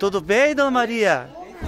Tudo bem, Dona Maria?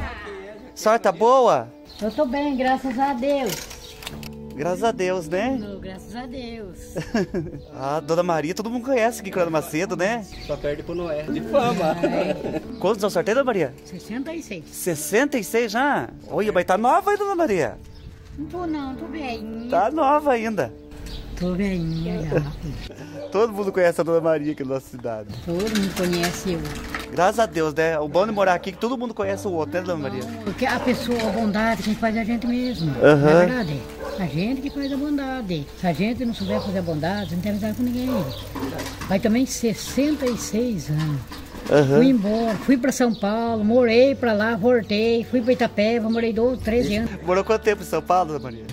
A senhora tá boa? Eu tô bem, graças a Deus. Graças a Deus, né? Graças a Deus. Ah, Dona Maria, todo mundo conhece aqui, Coronel Macedo, né? Só perde pro Noé, de fama. Quantos anos sorteio, Dona Maria? 66. 66 já? Olha, mas tá nova aí, Dona Maria. Não tô não, tô velhinha. Tá nova ainda. Tô velhinha já. Todo mundo conhece a Dona Maria aqui na nossa cidade. Todo mundo conhece eu. Graças a Deus, né? O bom de morar aqui é que todo mundo conhece o outro, né, Dona Maria? Porque a pessoa, a bondade, quem faz é a gente mesmo. Aham. Não é verdade? A gente que faz a bondade. Se a gente não souber fazer a bondade, não tem amizade com ninguém. Vai também 66 anos. Aham. Fui embora, fui pra São Paulo, morei pra lá, voltei, fui pra Itapeva, morei 13 anos. Morou quanto tempo em São Paulo, Dona Maria?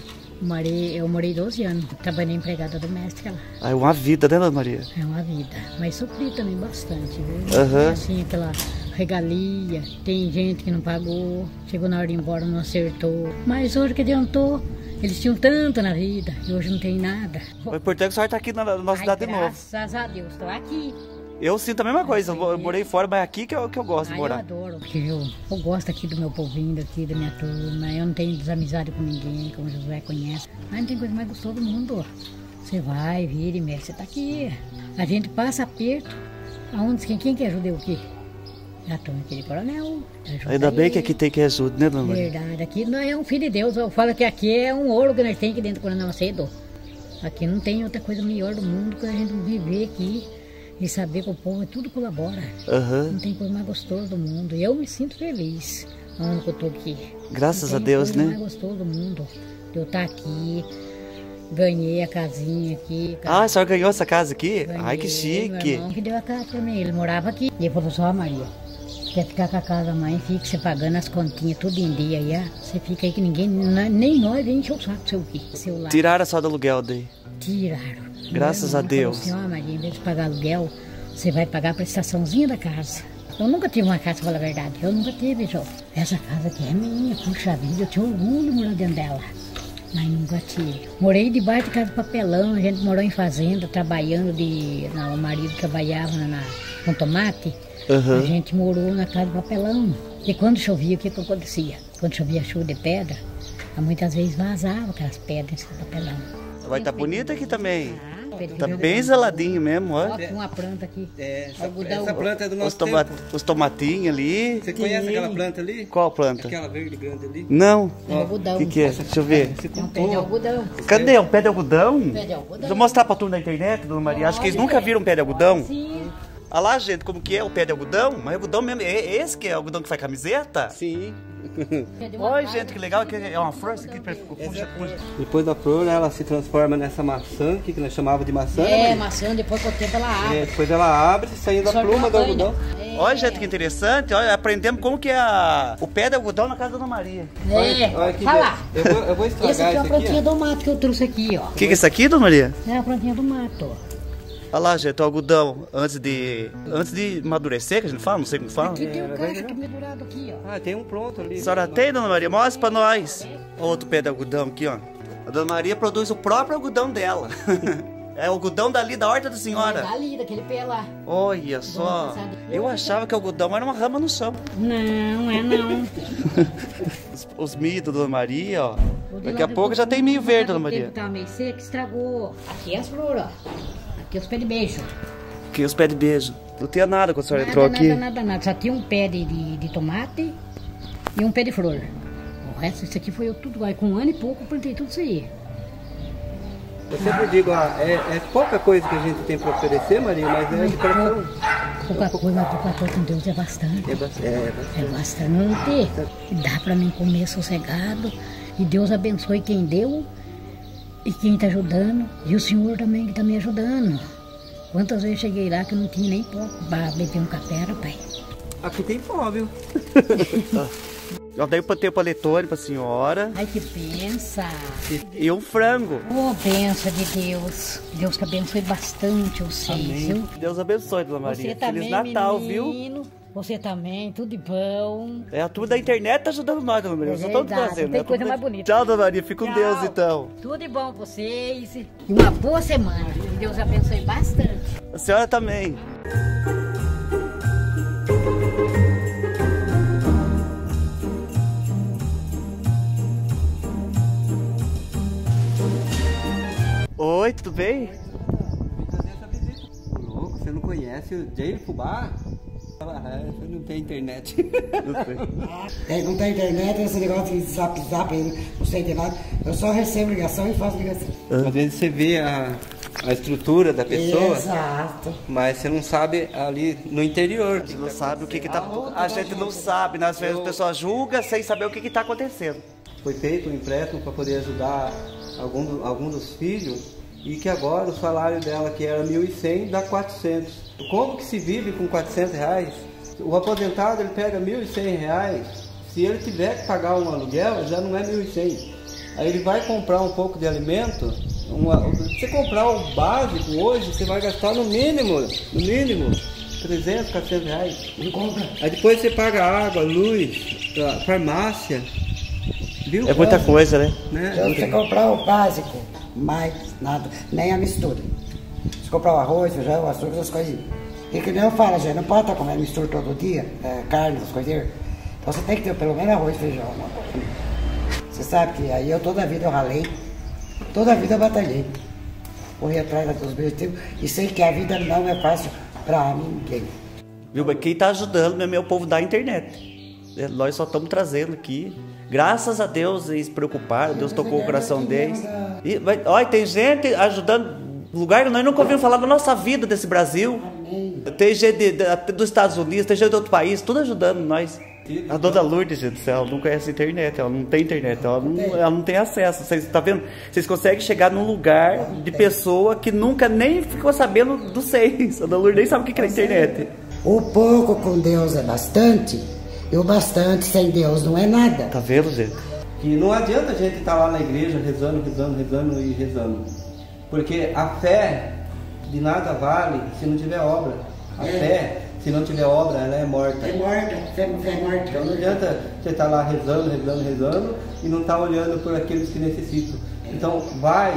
Eu morei 12 anos, trabalhei empregada doméstica lá. Ah, é uma vida, né, Dona Maria? É uma vida, mas sofri também bastante, viu? Aham. Assim, aquela regalia, tem gente que não pagou, chegou na hora de ir embora, não acertou. Mas hoje que adiantou, eles tinham tanto na vida e hoje não tem nada. O importante é que a senhora tá aqui na nossa cidade de novo. Graças a Deus, estou aqui. Eu sinto a mesma coisa, eu morei fora, mas aqui que eu gosto de Eu morar. adoro, porque eu gosto aqui do meu povinho, daqui da minha turma. Eu não tenho desamizade com ninguém, como o Josué conhece. Mas não tem coisa mais gostosa do mundo. Você vai, vira e mexe, você tá aqui. A gente passa aperto. Aonde, quem que ajuda o quê? A turma aqui de Coronel. Ainda bem que aqui tem que ajuda, né, Dona Maria? Verdade, aqui não é um filho de Deus. Eu falo que aqui é um ouro que nós temos aqui dentro do Coronel Macedo. Aqui não tem outra coisa melhor do mundo que a gente viver aqui. E saber que o povo tudo colabora. Aham. Não tem coisa mais gostosa do mundo. E eu me sinto feliz onde eu tô aqui. Graças a Deus, Não tem né? coisa mais gostosa do mundo. De eu estar aqui. Ganhei a casinha aqui. Ah, a senhora ganhou essa casa aqui? Ganhei. Ai, que Meu chique. irmão que deu a casa pra mim. Ele morava aqui. E ele falou só, Maria, quer ficar com a casa mãe, fica você pagando as continhas tudo em dia aí, ó. Você fica aí que ninguém, nem nós vem encher o saco do seu quê? Seu lar. Tiraram só do aluguel daí. Tiraram. Graças Meu a irmão Deus. falou assim, ó, Maria, em vez de pagar aluguel, você vai pagar a prestaçãozinha da casa. Eu nunca tive uma casa, pra falar a verdade. Eu nunca tive, João. Essa casa aqui é minha, puxa vida, eu tinha orgulho de morar dentro dela. Mas nunca tive. Morei debaixo de casa de papelão, a gente morou em fazenda, trabalhando o marido trabalhava com tomate. Aham. A gente morou na casa de papelão. E quando chovia, o que acontecia? Quando chovia chuva de pedra, muitas vezes vazava aquelas pedras nesse papelão. Vai estar bonita aqui também. Pedro Tá Filho bem da- zeladinho mesmo, ó. Ó, tem uma planta aqui. Essa planta é do Os, nosso toma tempo. os tomatinhos ali. Você conhece aquela planta ali? Qual planta? Aquela verde grande ali? Não. É algodão. O que é? Deixa eu ver. Você É um pé de algodão. Cadê? Um pé de algodão? Pé de algodão. Deixa eu mostrar pra turma da internet, Dona Maria. Acho que eles nunca viram um pé de algodão. Sim. Olha lá, gente, como que é o pé de algodão. Mas algodão mesmo, é esse que é o algodão que faz camiseta? Sim. Pé de uma Olha, casa. gente, que legal, que é uma flor, isso aqui, puxa, puxa. Depois da flor, ela se transforma nessa maçã, que nós chamava de maçã. É, né, maçã, depois com o tempo ela Maria? abre. Depois ela abre, saindo da Só pluma do banha. algodão. É. Olha, gente, que interessante. Olha, aprendemos como que é o pé de algodão na casa da Dona Maria. É, Olha que olha lá. eu vou estragar Essa aqui é a isso plantinha aqui. do mato que eu trouxe aqui, ó. O que é isso aqui, Dona Maria? É a plantinha do mato, ó. Olha lá, gente, o algodão antes de amadurecer, que a gente fala, não sei como fala. Aqui tem um caixa aqui pendurado aqui, ó. Ah, tem um pronto ali. A senhora tem, Dona Maria? Mostra pra nós. Outro pé de algodão aqui, ó. A Dona Maria produz o próprio algodão dela. É o algodão dali da horta da senhora. Ali, daquele pé lá. Olha só. Eu achava que o algodão era uma rama no chão. Não, é não. Os milho da Dona Maria, ó. O de Daqui lá a do pouco já tem milho fundo, verde, o Dona tempo Maria. Tava meio seco, estragou. Aqui é as flores, ó. Aqui é os pés de beijo. Aqui os pés de beijo. Não tinha nada quando a senhora entrou aqui. Nada. Só tinha um pé de tomate e um pé de flor. O resto, isso aqui foi eu tudo. Aí com um ano e pouco eu plantei tudo isso aí. Eu sempre digo, é pouca coisa que a gente tem para oferecer, Maria, mas é de coração. Pouca coisa, mas pouca coisa com Deus é bastante. É bastante. É bastante. Dá pra mim comer sossegado. E Deus abençoe quem deu e quem tá ajudando. E o Senhor também que tá me ajudando. Quantas vezes cheguei lá que eu não tinha nem pouco pra beber um café, rapaz. Aqui tem pó, viu? Eu dei o panetone pra senhora Ai, que benção. e um frango. Oh, benção de Deus. Deus que abençoe bastante vocês, viu? Deus abençoe, Dona Maria. Você também, Feliz Natal, menino. Você também, tudo de bom. viu? É, a turma da internet tá ajudando nós, Dona Maria. É Só estamos verdade, fazendo. não tem né? coisa Tudo- mais bonita. Tchau, Dona Maria. Fica com Tchau. Deus, então. Tudo de bom pra vocês. E uma boa semana. Que Deus abençoe bastante. A senhora também. veio? Vim fazer essa visita. Louco, você não conhece o Jayle Fubá? Você não tem internet. Não tem internet, esse negócio de zap, não sei de nada. Eu só recebo ligação e faço ligação. Às vezes você vê a estrutura da pessoa, Exato. mas você não sabe ali no interior. A gente não sabe o que tá... A gente não sabe, né? Às vezes a pessoa julga sem saber o que tá acontecendo. Foi feito um empréstimo para poder ajudar algum dos filhos, e que agora o salário dela, que era 1.100, dá 400. Como que se vive com 400 reais? O aposentado, ele pega 1.100 reais. Se ele tiver que pagar um aluguel, já não é 1.100. Aí ele vai comprar um pouco de alimento. Você comprar o básico hoje, você vai gastar no mínimo 300, 400 reais. Aí depois você paga água, luz, farmácia. Viu? É muita coisa, né? Então você comprar o básico, mais nada, nem a mistura. Se comprar o arroz, feijão, o açúcar, essas coisinhas. E que nem eu falo, gente, não pode estar comendo mistura todo dia, carne, essas coisinhas. Então você tem que ter pelo menos arroz, feijão. Você sabe que aí toda a vida eu ralei, toda a vida eu batalhei. Corri atrás dos objetivos e sei que a vida não é fácil pra ninguém. Viu? Mas quem tá ajudando é o povo da internet. Nós só estamos trazendo aqui. Graças a Deus eles se preocuparam, Deus tocou o coração deles. E olha, tem gente ajudando lugar que nós nunca ouvimos falar da nossa vida desse Brasil. Tem gente dos Estados Unidos, tem gente de outro país, tudo ajudando nós. A dona Lourdes, gente do céu, ela não conhece a internet, ela não tem internet, ela não tem acesso. Vocês tá vendo? Vocês conseguem chegar num lugar de pessoa que nunca nem ficou sabendo dos seis. A dona Lourdes nem sabe o que é a internet. O pouco com Deus é bastante, e o bastante sem Deus não é nada. Tá vendo, gente? Que não adianta a gente estar lá na igreja rezando e rezando. Porque a fé de nada vale se não tiver obra. A fé, se não tiver obra, ela é morta. É morta, fé é morta. Então não adianta você estar lá rezando e não estar olhando por aqueles que necessitam. Então vai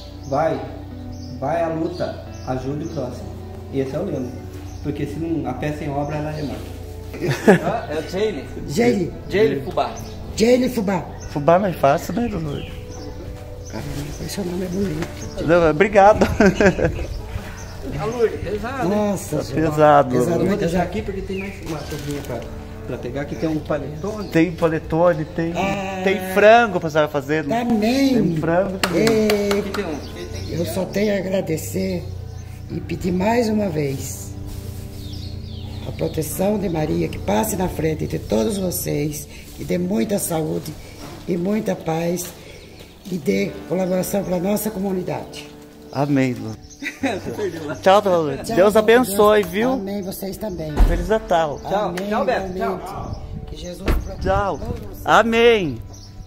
à luta, ajude o próximo. Esse é o lema. Porque se não, a fé sem obra, ela é morta. É o Jayle? Jayle Fubá. Jayle Fubá. Fubá é mais fácil, né, dona Lourdes? Caramba, seu nome é bonito. Não, obrigado. A Lourdes, pesado. Nossa, Tá pesado. Eu vou deixar aqui porque tem mais uma coisinha pra pegar. Aqui tem um panetone. Tem panetone, tem frango pra você fazer. Né? Também. Tem frango também. Aqui tem um. Eu só tenho a agradecer e pedir mais uma vez a proteção de Maria, que passe na frente de todos vocês, que dê muita saúde e muita paz e dê colaboração para a nossa comunidade. Amém, Lu. Tchau, dona Lourdes. Deus abençoe, Deus, viu? Amém, vocês também. Feliz Natal. Amém, tchau, Beto. amém. Tchau. Que Jesus proteja Tchau. todos vocês. Amém.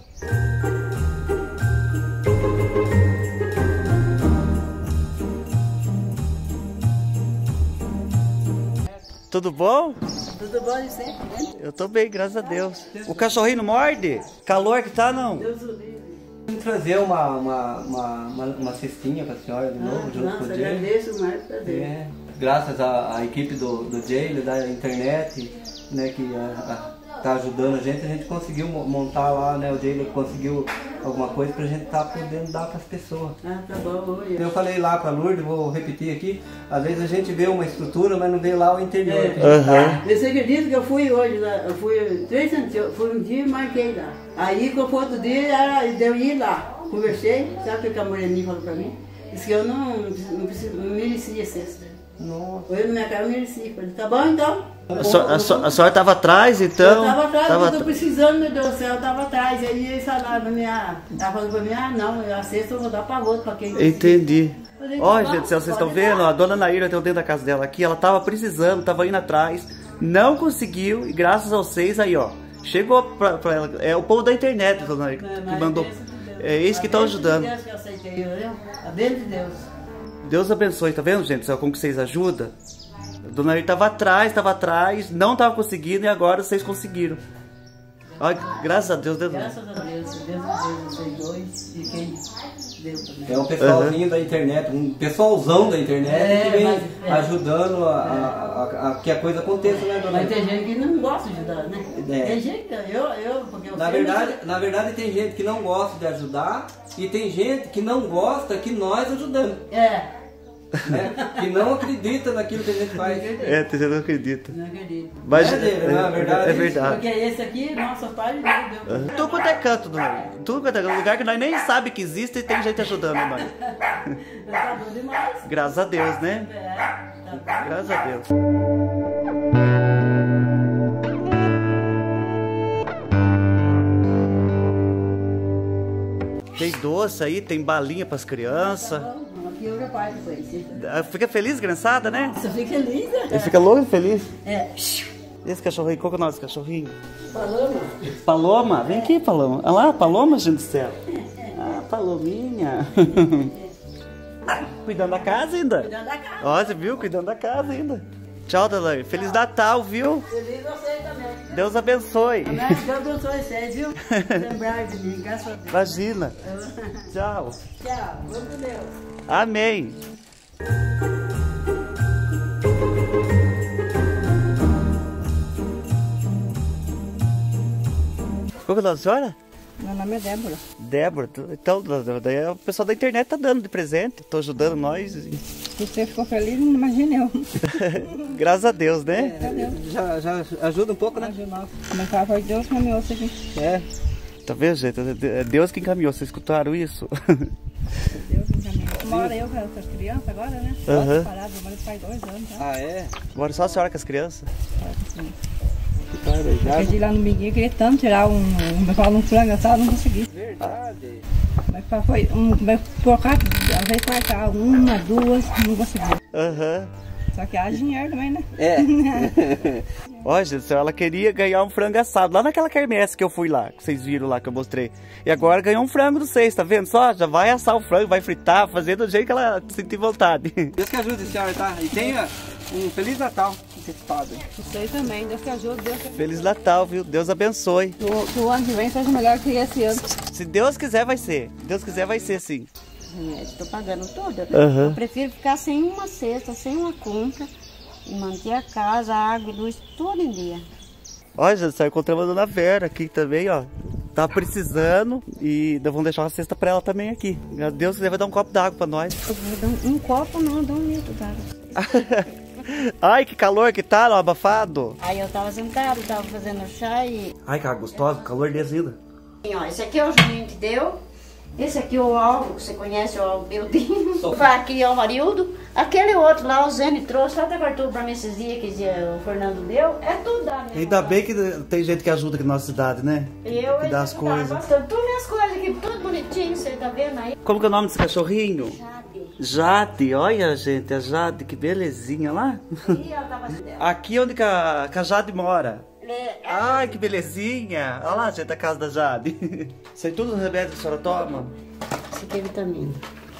Tudo bom? Tudo bom de sempre, né? Eu tô bem, graças a Deus. O cachorrinho não morde? Calor que tá, não? Deus o livre. Vamos trazer uma cestinha para a senhora de novo, junto com o Jayle. Agradeço mais prazer. Graças à equipe do Jayle, da internet, né, que tá ajudando a gente conseguiu montar lá, né, o Jayle conseguiu alguma coisa pra gente estar podendo dar para as pessoas. Ah, tá bom, oi. Eu falei lá para a Lourdes, vou repetir aqui, às vezes a gente vê uma estrutura, mas não vê lá o interior. Você acredita que eu fui hoje lá, eu fui 3 centímetros, fui um dia e marquei lá. Aí quando foi outro dia, eu ia lá, conversei, sabe o que a moreninha falou pra mim? Disse que eu não merecia cesta. Nossa. Eu na minha cara eu merecia. Falei, tá bom então? A senhora estava atrás, então? Eu estava atrás, eu tô precisando, meu Deus do céu, eu estava atrás. Aí eles falaram pra mim, ela falou pra mim, não, a cesta eu vou dar pra outro, pra quem precisa. Entendi. Falei, Ó, tá gente, bom, vocês estão pode vendo? dar. A dona Naíra tem dentro da casa dela aqui, ela tava precisando, tava indo atrás, não conseguiu, e graças a vocês aí, ó, chegou pra ela. É o povo da internet, dona Naíra, que mandou. É eles que estão ajudando. A bênção de Deus que eu aceitei, viu? A bênção de Deus. Deus abençoe, tá vendo, gente? Sabe como que vocês ajudam? A dona Naíra tava atrás, não tava conseguindo, e agora vocês conseguiram. Ó, graças a Deus, Deus. Graças a Deus, vocês dois, e quem deu também. É um pessoalzinho da internet, um pessoalzão da internet que vem mas, ajudando a que a coisa aconteça, né, dona? Mas tem gente que não gosta de ajudar, né? Tem gente, porque eu Na verdade tem gente que não gosta de ajudar e tem gente que não gosta que nós ajudamos. É. Né? Que não acredita naquilo que a gente faz. Tem gente que não acredita. Não acredito. Mas não é verdade? É verdade. Porque esse aqui, nossa, pai, meu Deus. Tudo quanto é canto, tudo quanto é lugar que nós nem sabe que existe e tem gente ajudando nós. Tá bom demais. Graças a Deus, né? É, tá bom. Graças a Deus. Tem doce aí, tem balinha pras crianças. Aqui eu já pai depois. Fica feliz, criançada, né? Você fica linda. Ele fica louco e feliz. É. Esse cachorrinho, qual que é o nome desse cachorrinho? Paloma. Paloma? Vem aqui, Paloma. Olha lá, Paloma, gente do céu. Ah, Palominha. Cuidando da casa ainda. Cuidando da casa. Ó, você viu? Cuidando da casa ainda. Tchau, Delane. Feliz Natal, viu? Feliz você também. Deus abençoe. Amém. Deus abençoe vocês, viu? Lembrar de mim, graças a Deus. Imagina. Tchau. Tchau. Vamos com Deus. Amém. Qual que é o nome da senhora? Meu nome é Débora. Débora. Então, daí o pessoal da internet tá dando de presente. Tô ajudando nós. Se você ficou feliz, não imagine eu. Graças a Deus, né? Já ajuda um pouco, né? Mas a foi Deus que me ouça aqui. É. Tá vendo, gente? É Deus que encaminhou. Vocês escutaram isso? Deus encaminhou. Mora eu com as crianças agora, né? Aham. Parado, agora faz 2 anos já. Ah, é? Agora só a senhora com as crianças? Já. Eu pedi lá no Miguel, queria tanto tirar um frango assado, não consegui. Verdade. Mas foi colocar, às vezes marcar 1, 2, não consegui. Aham. Só que há dinheiro também, né? É. Ó, gente, ela queria ganhar um frango assado lá naquela quermesse que eu fui lá, que vocês viram lá que eu mostrei. E agora ganhou um frango dos 6, tá vendo? Só já vai assar o frango, vai fritar, fazer do jeito que ela sentir vontade. Deus que ajude a senhora, tá? E tenha um Feliz Natal antecipado. Vocês também, Deus que ajude, Deus que Feliz Natal, viu? Deus abençoe. que o ano que vem seja melhor que esse ano. Se Deus quiser, vai ser. Deus quiser, vai ser sim. Estou pagando tudo. Aham. Eu prefiro ficar sem uma cesta, sem uma conta e manter a casa, a água e luz tudo em dia. Ó, já saiu encontrando a dona Vera aqui também, ó. Tá precisando e vamos deixar uma cesta pra ela também aqui. Deus quiser, vai dar um copo d'água pra nós. Eu vou dar um copo, não, dá 1 litro d'água. Ai, que calor que tá, ó, abafado. Aí eu tava sentada, tava fazendo chá e... Ai, cara, gostoso, calor descida. Ó, esse aqui é o Juninho que deu. Esse aqui é o Alvo, que você conhece, o Alvo Beldinho. Aqui é o Marildo. Aquele outro lá, o Zene trouxe, até cartão pra mim esses dias que o Fernando deu. É tudo da minha. Ainda bem que tem gente que ajuda aqui na nossa cidade, né? Eu que dá as coisas. Tudo minhas coisas aqui, tudo bonitinho, você tá vendo aí? Como que é o nome desse cachorrinho? Jade. Jade, olha, gente, a Jade, que belezinha lá. E ela tava assim dela. Aqui onde que a Jade mora. Ai, que belezinha. Olha lá, gente, a casa da Jade. Isso aí tudo os remédios que a senhora toma? Isso aqui é vitamina.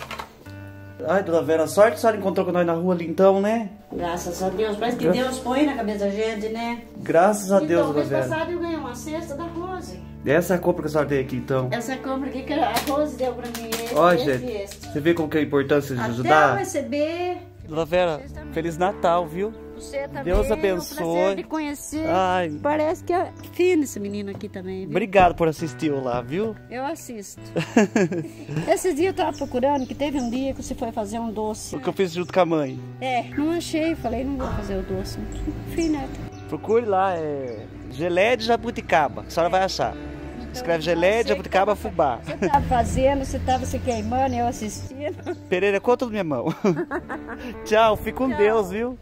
Ai, dona Vera, sorte que a senhora encontrou com nós na rua ali então, né? Graças a Deus. Parece que Deus põe na cabeça da gente, né? Graças a Deus, Então, dona mês Vera. passado eu ganhei uma cesta da Rose. Essa é a compra que a senhora tem aqui então. Essa compra aqui que a Rose deu pra mim. Ó, Esse, gente, esse. você vê como que é a importância de Até eu ajudar? receber. Dona Vera, Feliz Natal, viu? Você também. Deus É um abençoe. prazer de conhecer. Ai, Parece que é fino esse menino aqui também, viu? obrigado por assistir eu lá, viu? Eu assisto. Esses dias eu tava procurando, que teve um dia que você foi fazer um doce. O que eu fiz junto com a mãe. É, não achei, falei, não vou fazer o doce. Fim, né? Procure lá, é geleia de jabuticaba, que a senhora vai achar. Escreve geleia de jabuticaba fubá. Você tava fazendo, você tava se queimando, eu assistindo. Pereira, conta na minha mão. Tchau, fique com Deus, viu?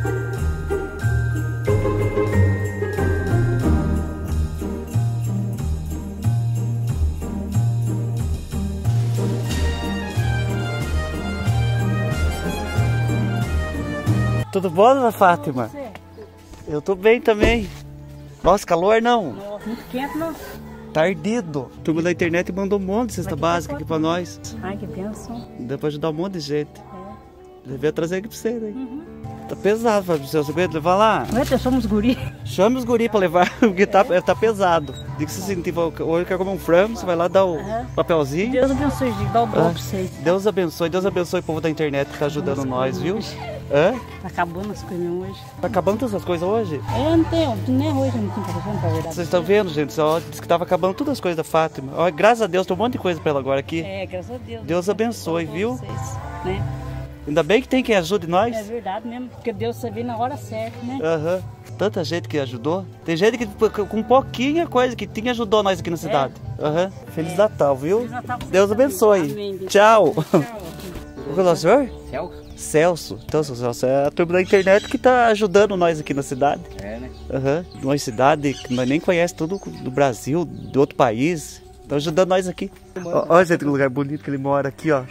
Tudo bom, dona Fátima? Você? Eu tô bem também. Nossa, calor não. Muito quente, não? Tá ardido. A turma da internet mandou um monte de cesta básica aqui pra nós. Ai, que bênção. Deu pra ajudar um monte de gente. Devia trazer aqui pra você, né? Tá pesado, Fábio, você aguenta levar lá? Ué, somos guri. Chame os guri pra levar, porque tá pesado. Diga que você sentir, hoje quer comer um frango, você vai lá dar o papelzinho. Deus abençoe, dá o dobro pra vocês. Deus abençoe o povo da internet que tá ajudando nós, viu? Hã? Tá acabando as coisas mesmo hoje. Tá acabando todas as coisas hoje? Não tem, nem hoje não tem telefone, pra verdade. Vocês estão vendo, gente? Ó, disse que tava acabando todas as coisas da Fátima. Ó, graças a Deus, tem um monte de coisa pra ela agora aqui. Graças a Deus. Deus abençoe, viu? Vocês, né? Ainda bem que tem quem ajude nós. É verdade mesmo, porque Deus sabe na hora certa, né? Aham. Tanta gente que ajudou. Tem gente que com pouquinha coisa que tinha ajudou nós aqui na cidade. Aham. Feliz Natal, viu? Feliz Natal pra Deus você abençoe. também. Amém. Tchau. Tchau. Qual é o senhor? Celso? Celso. Então, seu Celso, é a turma da internet que tá ajudando nós aqui na cidade. É, né? Aham. Uma cidade que nós nem conhecemos tudo do Brasil, de outro país. Estão ajudando nós aqui. Olha, gente, que lugar bonito que ele mora aqui, ó.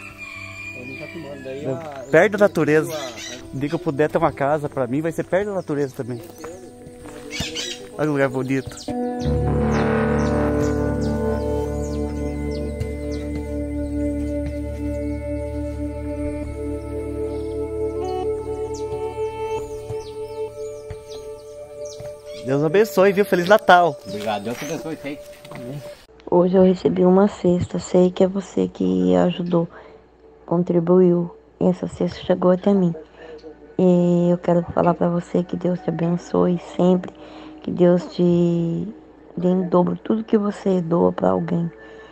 Perto da natureza. Um dia que eu puder ter uma casa pra mim, vai ser perto da natureza também. Olha que lugar bonito. Deus abençoe, viu? Feliz Natal. Obrigado, Deus te abençoe, sei. Hoje eu recebi uma cesta, sei que é você que ajudou, contribuiu. Essa cesta chegou até mim. E eu quero falar para você que Deus te abençoe sempre, que Deus te dê em dobro tudo que você doa para alguém,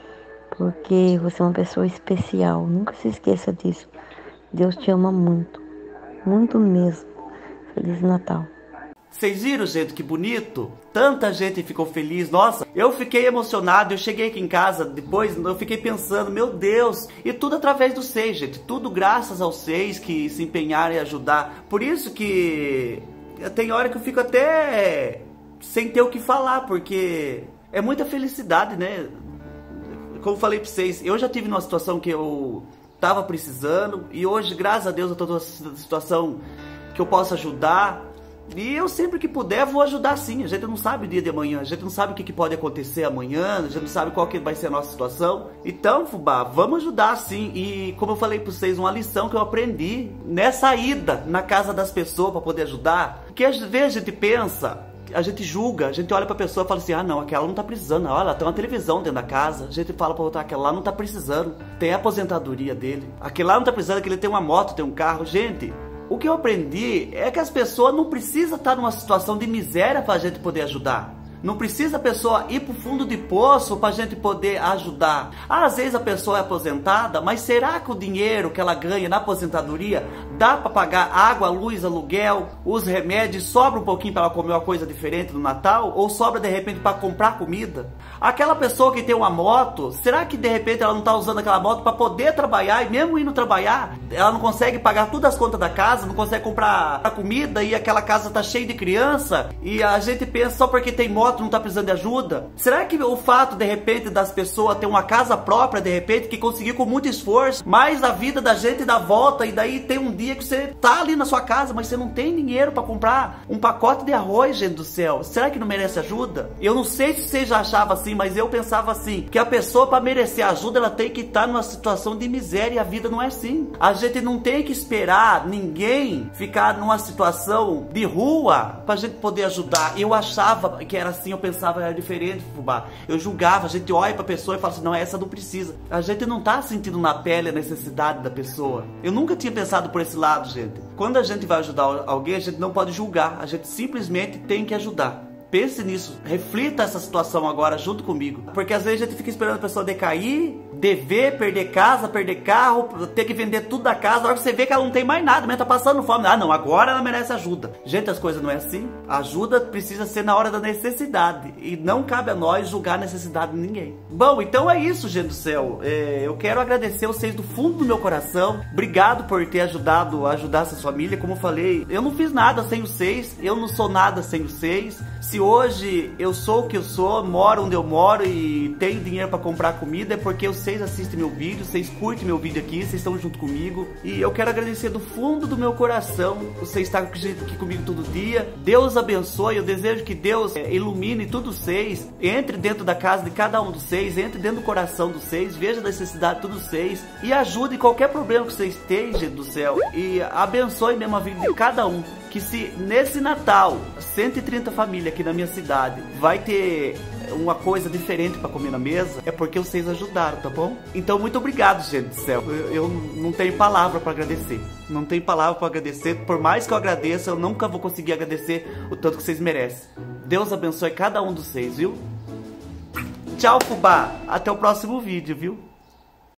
porque você é uma pessoa especial, nunca se esqueça disso. Deus te ama muito, muito mesmo. Feliz Natal. Vocês viram, gente, que bonito? Tanta gente ficou feliz. Nossa, eu fiquei emocionado. Eu cheguei aqui em casa, depois eu fiquei pensando, meu Deus. E tudo através do SEIS, gente. Tudo graças ao SEIS que se empenharam em ajudar. Por isso que tem hora que eu fico até sem ter o que falar, porque é muita felicidade, né? Como eu falei pra vocês, eu já tive numa situação que eu tava precisando. E hoje, graças a Deus, eu tô numa situação que eu posso ajudar. E eu sempre que puder vou ajudar sim. A gente não sabe o dia de amanhã, a gente não sabe o que pode acontecer amanhã, a gente não sabe qual que vai ser a nossa situação. Então, fubá, vamos ajudar sim. E como eu falei pra vocês, uma lição que eu aprendi nessa ida na casa das pessoas pra poder ajudar. Porque às vezes a gente pensa, a gente julga, a gente olha pra pessoa e fala assim, ah não, aquela não tá precisando, olha, ela tem uma televisão dentro da casa. A gente fala pra outra, aquela lá não tá precisando, tem a aposentadoria dele. Aquele lá não tá precisando, que ele tem uma moto, tem um carro. Gente, o que eu aprendi é que as pessoas não precisam estar numa situação de miséria para a gente poder ajudar. Não precisa a pessoa ir pro fundo de poço para a gente poder ajudar. Às vezes a pessoa é aposentada, mas será que o dinheiro que ela ganha na aposentadoria dá para pagar água, luz, aluguel, os remédios, sobra um pouquinho para ela comer uma coisa diferente no Natal? Ou sobra de repente para comprar comida? Aquela pessoa que tem uma moto, será que de repente ela não está usando aquela moto para poder trabalhar? E mesmo indo trabalhar, ela não consegue pagar todas as contas da casa, não consegue comprar a comida e aquela casa tá cheia de criança? E a gente pensa só porque tem moto não tá precisando de ajuda? Será que o fato de repente das pessoas ter uma casa própria de repente que conseguiu com muito esforço, mas a vida da gente dá volta e daí tem um dia que você tá ali na sua casa, mas você não tem dinheiro para comprar um pacote de arroz, gente do céu? Será que não merece ajuda? Eu não sei se você já achava assim, mas eu pensava assim, que a pessoa para merecer ajuda ela tem que estar numa situação de miséria e a vida não é assim. A gente não tem que esperar ninguém ficar numa situação de rua pra gente poder ajudar. Eu achava que era assim, eu pensava que era diferente, fubá. Eu julgava, a gente olha pra pessoa e fala assim, não, essa não precisa. A gente não tá sentindo na pele a necessidade da pessoa. Eu nunca tinha pensado por esse lado, gente. Quando a gente vai ajudar alguém, a gente não pode julgar, a gente simplesmente tem que ajudar. Pense nisso, reflita essa situação agora junto comigo. Porque às vezes a gente fica esperando a pessoa decair, dever, perder casa, perder carro, ter que vender tudo da casa. Na hora que você vê que ela não tem mais nada, mas tá passando fome. Ah não, agora ela merece ajuda. Gente, as coisas não é assim. A ajuda precisa ser na hora da necessidade. E não cabe a nós julgar a necessidade de ninguém. Bom, então é isso, gente do céu. Eu quero agradecer vocês do fundo do meu coração. Obrigado por ter ajudado a ajudar essa família. Como eu falei, eu não fiz nada sem vocês. Eu não sou nada sem vocês. Se hoje eu sou o que eu sou, moro onde eu moro e tenho dinheiro para comprar comida, é porque vocês assistem meu vídeo, vocês curtem meu vídeo aqui, vocês estão junto comigo. E eu quero agradecer do fundo do meu coração, vocês estarem aqui comigo todo dia. Deus abençoe, eu desejo que Deus ilumine todos vocês, entre dentro da casa de cada um de vocês, entre dentro do coração de vocês, veja a necessidade de todos vocês e ajude qualquer problema que vocês têm, gente do céu. E abençoe mesmo a vida de cada um. Que se nesse Natal 130 famílias aqui na minha cidade vai ter uma coisa diferente pra comer na mesa, é porque vocês ajudaram, tá bom? Então, muito obrigado, gente do céu. Eu não tenho palavra pra agradecer. Não tenho palavra pra agradecer. Por mais que eu agradeça, eu nunca vou conseguir agradecer o tanto que vocês merecem. Deus abençoe cada um de vocês, viu? Tchau, fubá. Até o próximo vídeo, viu?